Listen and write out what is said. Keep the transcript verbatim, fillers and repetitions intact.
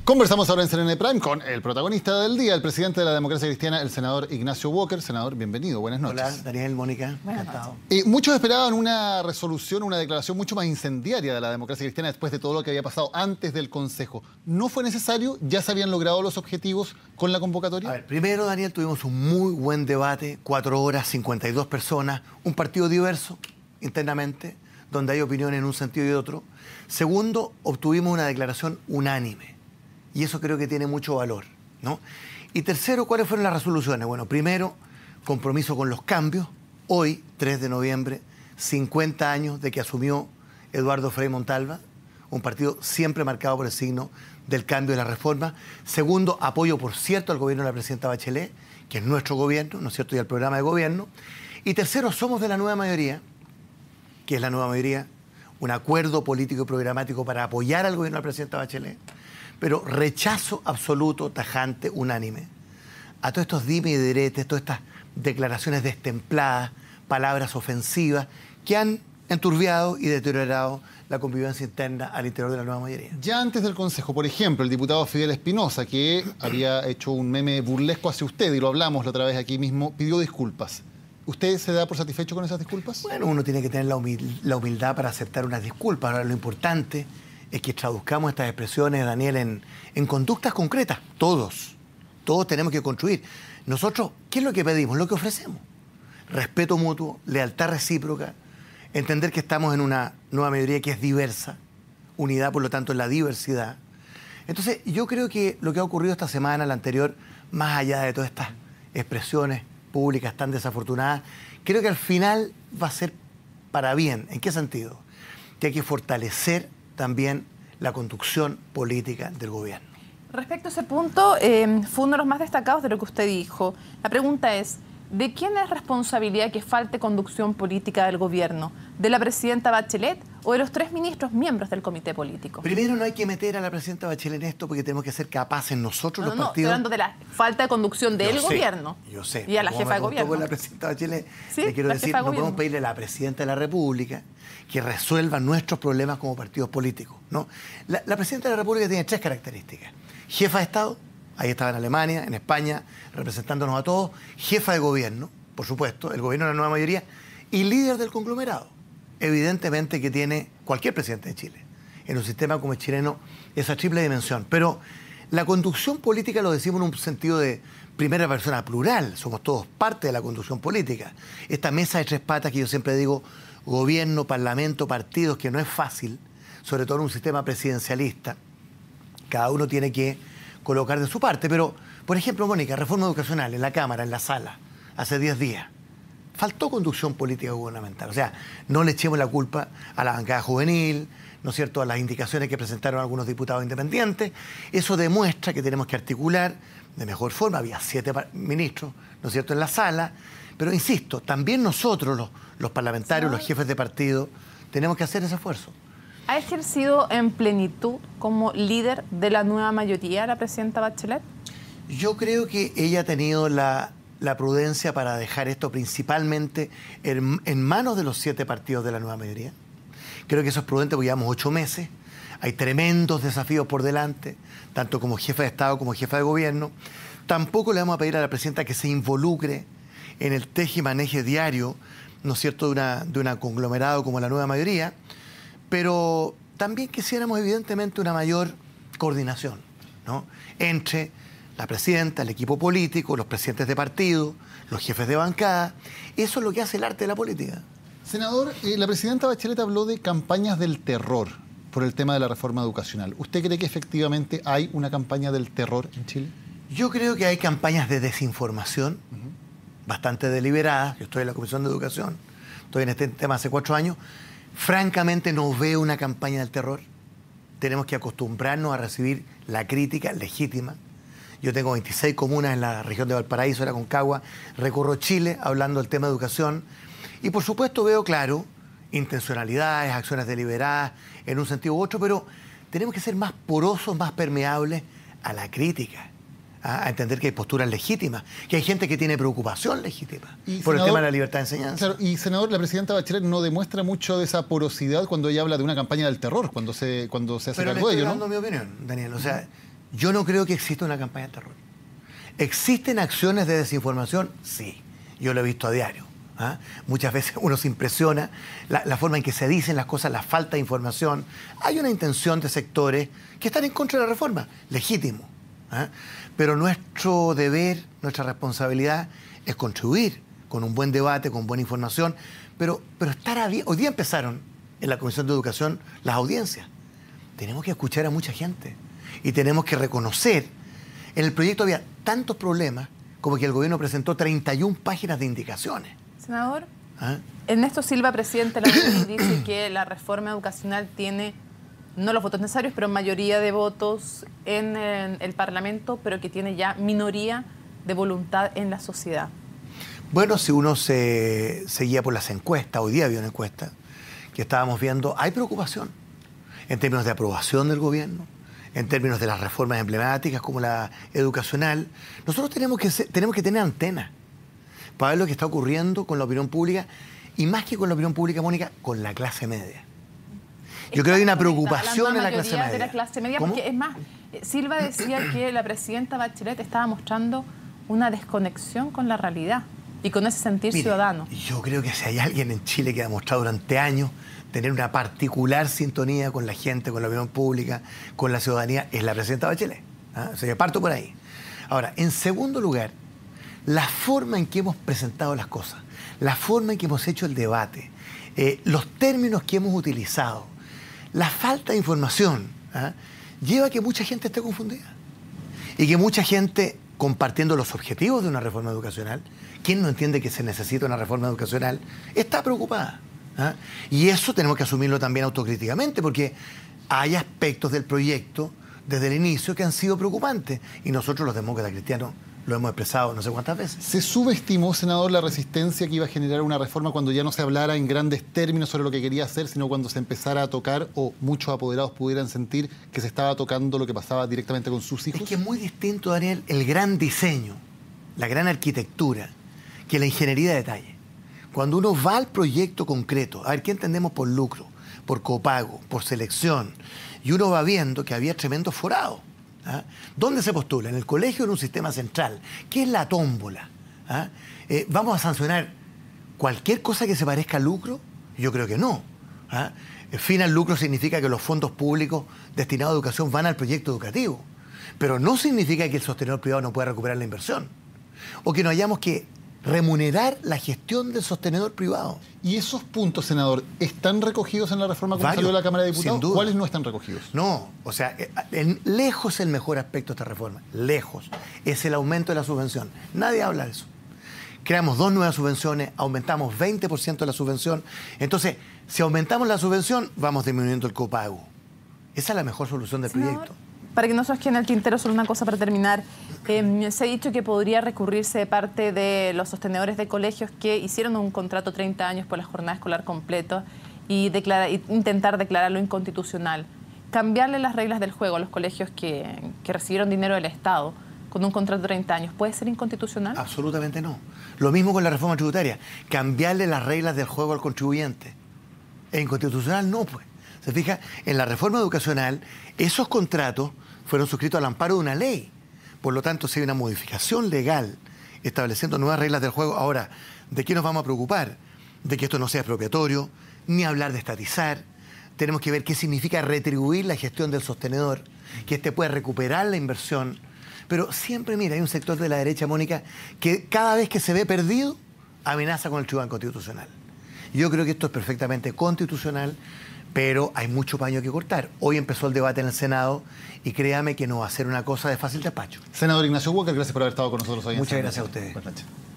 Conversamos ahora en C N N Prime con el protagonista del día, el presidente de la Democracia Cristiana, el senador Ignacio Walker. Senador, bienvenido, buenas noches. Hola, Daniel, Mónica, encantado. Eh, muchos esperaban una resolución, una declaración mucho más incendiaria de la Democracia Cristiana después de todo lo que había pasado antes del Consejo. ¿No fue necesario? ¿Ya se habían logrado los objetivos con la convocatoria? A ver, primero, Daniel, tuvimos un muy buen debate, cuatro horas, cincuenta y dos personas, un partido diverso internamente, donde hay opiniones en un sentido y otro. Segundo, obtuvimos una declaración unánime. Y eso creo que tiene mucho valor, ¿no? Y tercero, ¿cuáles fueron las resoluciones? Bueno, primero, compromiso con los cambios. Hoy, tres de noviembre, cincuenta años de que asumió Eduardo Frei Montalva, un partido siempre marcado por el signo del cambio y la reforma. Segundo, apoyo, por cierto, al gobierno de la presidenta Bachelet, que es nuestro gobierno, ¿no es cierto?, y al programa de gobierno. Y tercero, somos de la nueva mayoría, que es la nueva mayoría, un acuerdo político y programático para apoyar al gobierno de la presidenta Bachelet, pero rechazo absoluto, tajante, unánime a todos estos dimes y diretes, todas estas declaraciones destempladas, palabras ofensivas que han enturbiado y deteriorado la convivencia interna al interior de la nueva mayoría. Ya antes del Consejo, por ejemplo, el diputado Fidel Espinosa, que había hecho un meme burlesco hacia usted, y lo hablamos la otra vez aquí mismo, pidió disculpas. ¿Usted se da por satisfecho con esas disculpas? Bueno, uno tiene que tener la, humil la humildad para aceptar unas disculpas. Ahora, lo importante es que traduzcamos estas expresiones, Daniel, en, en conductas concretas. Todos, todos tenemos que construir. Nosotros, ¿qué es lo que pedimos? Lo que ofrecemos. Respeto mutuo, lealtad recíproca, entender que estamos en una nueva mayoría que es diversa, unidad, por lo tanto, en la diversidad. Entonces, yo creo que lo que ha ocurrido esta semana, la anterior, más allá de todas estas expresiones públicas tan desafortunadas, creo que al final va a ser para bien. ¿En qué sentido? Que hay que fortalecer también la conducción política del gobierno. Respecto a ese punto, eh, fue uno de los más destacados de lo que usted dijo. La pregunta es, ¿de quién es responsabilidad que falte conducción política del gobierno? ¿De la presidenta Bachelet o de los tres ministros miembros del comité político? Primero, no hay que meter a la presidenta Bachelet en esto porque tenemos que ser capaces nosotros, no, los no, partidos... No, estoy hablando de la falta de conducción del yo sé, gobierno. Yo sé. Y a la jefa de gobierno. Con la presidenta Bachelet, ¿Sí? le quiero la decir, jefa de no podemos gobierno. pedirle a la presidenta de la República que resuelva nuestros problemas como partidos políticos, ¿no? La, la presidenta de la República tiene tres características. Jefa de Estado, ahí estaba en Alemania, en España, representándonos a todos. Jefa de gobierno, por supuesto, el gobierno de la nueva mayoría, y líder del conglomerado. Evidentemente que tiene cualquier presidente de Chile, en un sistema como el chileno, esa triple dimensión. Pero la conducción política lo decimos en un sentido de primera persona plural, somos todos parte de la conducción política. Esta mesa de tres patas que yo siempre digo, gobierno, parlamento, partidos, que no es fácil, sobre todo en un sistema presidencialista. Cada uno tiene que colocar de su parte. Pero, por ejemplo, Mónica, reforma educacional en la Cámara, en la sala, hace diez días. Faltó conducción política gubernamental. O sea, no le echemos la culpa a la bancada juvenil, ¿no es cierto?, a las indicaciones que presentaron algunos diputados independientes. Eso demuestra que tenemos que articular de mejor forma. Había siete ministros, ¿no es cierto?, en la sala. Pero, insisto, también nosotros, los, los parlamentarios, ¿sí?, los jefes de partido, tenemos que hacer ese esfuerzo. ¿Ha ejercido en plenitud como líder de la nueva mayoría la presidenta Bachelet? Yo creo que ella ha tenido la... la prudencia para dejar esto principalmente en, en manos de los siete partidos de la nueva mayoría. Creo que eso es prudente porque llevamos ocho meses, hay tremendos desafíos por delante, tanto como jefa de Estado como jefa de gobierno. Tampoco le vamos a pedir a la presidenta que se involucre en el teje-maneje diario, ¿no es cierto?, de una, de una conglomerado como la nueva mayoría, pero también quisiéramos evidentemente una mayor coordinación, ¿no?, entre la presidenta, el equipo político, los presidentes de partido, los jefes de bancada. Eso es lo que hace el arte de la política. Senador, eh, la presidenta Bachelet habló de campañas del terror por el tema de la reforma educacional. ¿Usted cree que efectivamente hay una campaña del terror en Chile? Yo creo que hay campañas de desinformación, uh-huh, bastante deliberadas. Yo estoy en la Comisión de Educación, estoy en este tema hace cuatro años. Francamente no veo una campaña del terror. Tenemos que acostumbrarnos a recibir la crítica legítima. Yo tengo veintiséis comunas en la región de Valparaíso, la Concagua, recorro Chile hablando del tema de educación y por supuesto veo claro intencionalidades, acciones deliberadas en un sentido u otro, pero tenemos que ser más porosos, más permeables a la crítica, a entender que hay posturas legítimas, que hay gente que tiene preocupación legítima y, por senador, el tema de la libertad de enseñanza. Claro, y, senador, la presidenta Bachelet no demuestra mucho de esa porosidad cuando ella habla de una campaña del terror, cuando se, cuando se hace pero cargo de ello, ¿no? Pero le estoy dando mi opinión, Daniel. O sea, Yo no creo que exista una campaña de terror. ¿Existen acciones de desinformación? Sí, yo lo he visto a diario. ¿Ah? Muchas veces uno se impresiona la, la forma en que se dicen las cosas, la falta de información. Hay una intención de sectores que están en contra de la reforma, legítimo. ¿Ah? Pero nuestro deber, nuestra responsabilidad es contribuir con un buen debate, con buena información, pero, pero estar abierto. Hoy día empezaron en la Comisión de Educación las audiencias. Tenemos que escuchar a mucha gente y tenemos que reconocer. En el proyecto había tantos problemas como que el gobierno presentó treinta y una páginas de indicaciones. Senador, ¿Ah? Ernesto Silva, presidente de la U D I, dice que la reforma educacional tiene no los votos necesarios, pero mayoría de votos en, en el Parlamento, pero que tiene ya minoría de voluntad en la sociedad. Bueno, si uno se, se guía por las encuestas, hoy día había una encuesta que estábamos viendo, hay preocupación en términos de aprobación del gobierno, en términos de las reformas emblemáticas como la educacional. Nosotros tenemos que, ser, tenemos que tener antenas para ver lo que está ocurriendo con la opinión pública y más que con la opinión pública, Mónica, con la clase media. Yo creo que hay una preocupación en la clase media. De la clase media porque es más, Silva decía que la presidenta Bachelet estaba mostrando una desconexión con la realidad y con ese sentir Mire, ciudadano. Yo creo que si hay alguien en Chile que ha demostrado durante años tener una particular sintonía con la gente, con la opinión pública, con la ciudadanía, es la presidenta Bachelet. ¿Ah? O sea, yo parto por ahí. Ahora, en segundo lugar, la forma en que hemos presentado las cosas, la forma en que hemos hecho el debate, eh, los términos que hemos utilizado, la falta de información, ¿ah? lleva a que mucha gente esté confundida. Y que mucha gente, compartiendo los objetivos de una reforma educacional, quien no entiende que se necesita una reforma educacional, está preocupada. ¿Ah? Y eso tenemos que asumirlo también autocríticamente, porque hay aspectos del proyecto desde el inicio que han sido preocupantes. Y nosotros los demócratas cristianos lo hemos expresado no sé cuántas veces. ¿Se subestimó, senador, la resistencia que iba a generar una reforma cuando ya no se hablara en grandes términos sobre lo que quería hacer, sino cuando se empezara a tocar o muchos apoderados pudieran sentir que se estaba tocando lo que pasaba directamente con sus hijos? Es que es muy distinto, Daniel, el gran diseño, la gran arquitectura, que la ingeniería de detalle. Cuando uno va al proyecto concreto, a ver, ¿qué entendemos por lucro, por copago, por selección? Y uno va viendo que había tremendo forado. ¿Ah? ¿Dónde se postula? En el colegio o en un sistema central. ¿Qué es la tómbola? ¿Ah? Eh, ¿Vamos a sancionar cualquier cosa que se parezca a lucro? Yo creo que no. ¿Ah? El fin al lucro significa que los fondos públicos destinados a educación van al proyecto educativo. Pero no significa que el sostenedor privado no pueda recuperar la inversión. O que no hayamos que remunerar la gestión del sostenedor privado. ¿Y esos puntos, senador, están recogidos en la reforma como Varios, salió de la Cámara de Diputados? sin duda. ¿Cuáles no están recogidos? No, o sea, en, lejos el mejor aspecto de esta reforma, lejos, es el aumento de la subvención. Nadie habla de eso. Creamos dos nuevas subvenciones, aumentamos veinte por ciento de la subvención. Entonces, si aumentamos la subvención, vamos disminuyendo el copago. Esa es la mejor solución del Senador, proyecto. Para que no se os quede en el tintero, solo una cosa para terminar. Eh, se ha dicho que podría recurrirse de parte de los sostenedores de colegios que hicieron un contrato treinta años por la jornada escolar completa y, declara, y intentar declararlo inconstitucional. Cambiarle las reglas del juego a los colegios que, que recibieron dinero del Estado con un contrato de treinta años, ¿puede ser inconstitucional? Absolutamente no. Lo mismo con la reforma tributaria. Cambiarle las reglas del juego al contribuyente. ¿Es inconstitucional? No, pues. Se fija, en la reforma educacional, esos contratos fueron suscritos al amparo de una ley. Por lo tanto, si hay una modificación legal estableciendo nuevas reglas del juego, ahora, ¿de qué nos vamos a preocupar? De que esto no sea expropiatorio, ni hablar de estatizar. Tenemos que ver qué significa retribuir la gestión del sostenedor, que éste pueda recuperar la inversión. Pero siempre, mira, hay un sector de la derecha, Mónica, que cada vez que se ve perdido, amenaza con el tribunal constitucional. Yo creo que esto es perfectamente constitucional, pero hay mucho paño que cortar. Hoy empezó el debate en el Senado y créame que no va a ser una cosa de fácil despacho. Senador Ignacio Walker, gracias por haber estado con nosotros hoy. Muchas en gracias a ustedes. Buenas noches.